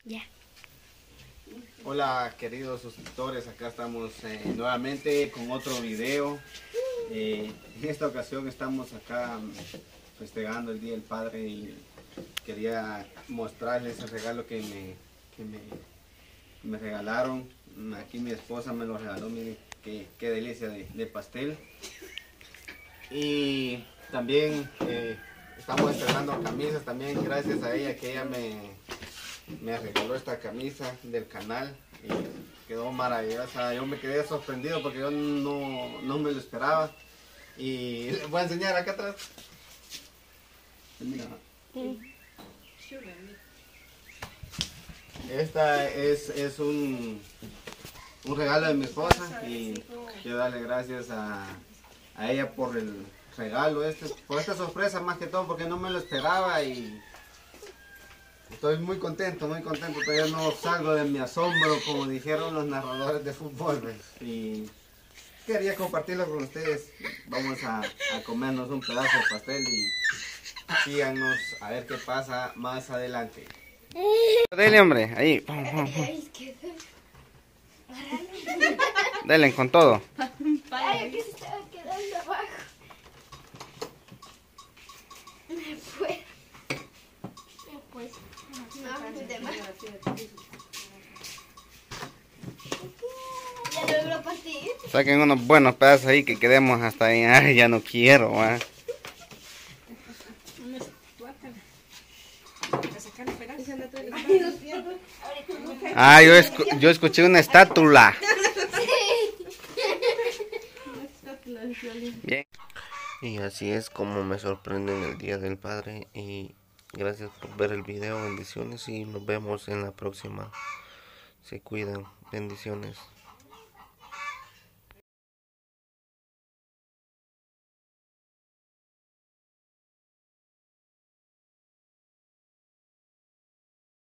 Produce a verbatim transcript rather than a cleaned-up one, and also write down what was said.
Ya. Hola queridos suscriptores, acá estamos eh, nuevamente con otro video. Eh, en esta ocasión estamos acá festejando el Día del Padre y quería mostrarles el regalo que me, que me, me regalaron. Aquí mi esposa me lo regaló, miren qué, qué delicia de, de pastel. Y también eh, estamos estrenando camisas, también gracias a ella que ella me, me regaló esta camisa del canal y quedó maravillosa. Yo me quedé sorprendido porque yo no, no me lo esperaba. Y les voy a enseñar acá atrás. Mira. Esta es, es un, un regalo de mi esposa y quiero darle gracias a, a ella por el regalo, este, por esta sorpresa más que todo porque no me lo esperaba y estoy muy contento, muy contento. Todavía no salgo de mi asombro como dijeron los narradores de fútbol, ¿ves? Y quería compartirlo con ustedes. Vamos a, a comernos un pedazo de pastel y síganos a ver qué pasa más adelante. Dele, hombre, ahí. Dele con todo. Ay, aquí se estaba quedando abajo. Me fue. Me fue. No, de más. Ya logró partir. Saquen unos buenos pedazos ahí que quedemos hasta ahí. Ay, ya no quiero, ¿va? Ah, yo, escu yo escuché una espátula. Bien. Y así es como me sorprende en el Día del Padre. Y gracias por ver el video. Bendiciones y nos vemos en la próxima. Se cuidan. Bendiciones.